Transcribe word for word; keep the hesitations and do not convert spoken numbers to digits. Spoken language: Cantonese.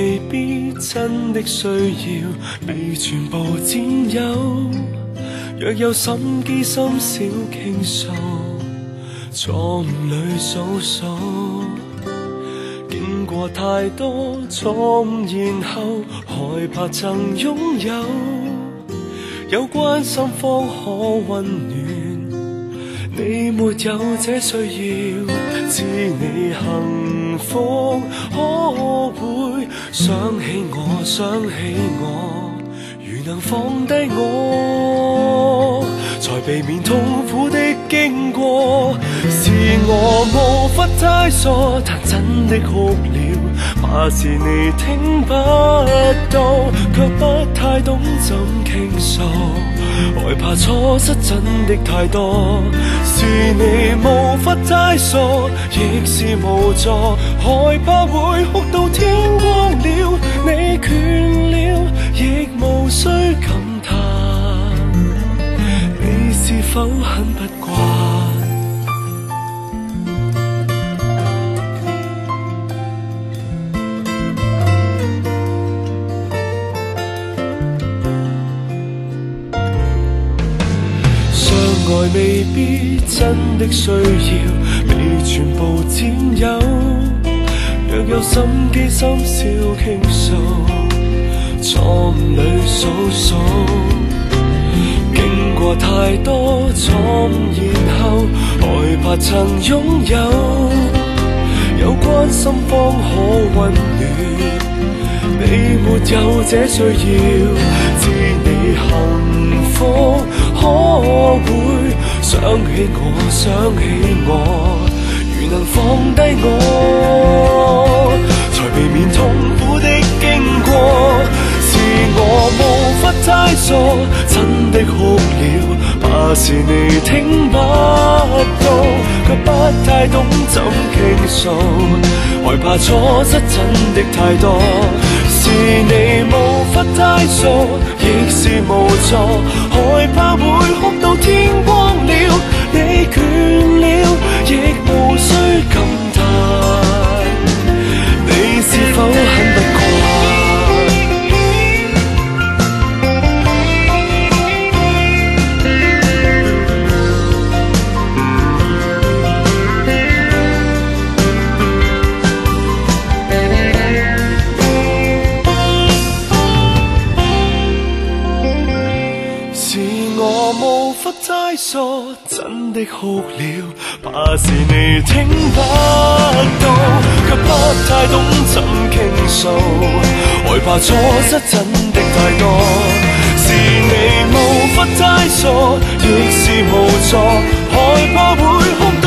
未必真的需要被全部佔有。若有心機心小傾訴，錯誤裏數數，經過太多錯誤，然後害怕曾擁有。有關心方可溫暖，你沒有這需要，知你幸福可會想起我，想起我，如能放低我，才避免痛苦的經過。是我無法太傻，但真的哭了，怕是你聽不到，卻不太懂怎傾訴，害怕錯失真的太多。是你無法太傻，亦是無助，害怕會哭到天光了，你倦了，亦無需感嘆，你是否很不慣？相愛未必真的需要被全部佔有，若有心機心小傾訴，錯誤裏數數，經過太多錯誤，然後害怕曾擁有。有關心方可溫暖，你沒有這需要，知你幸福可會想起我，想起我，如能放低我，才避免痛苦的經過。是我無法太傻，真的哭了，怕是你聽不到，卻不太懂怎傾訴，害怕錯失真的太多。是你無法太傻，亦是無助，害怕會哭到天光了，你倦了，亦無需感嘆，你是否很不慣？太傻，真的哭了，怕是你聽不到，卻不太懂怎傾訴，害怕錯失真的太多。是你無法太傻，亦是無助，害怕會哭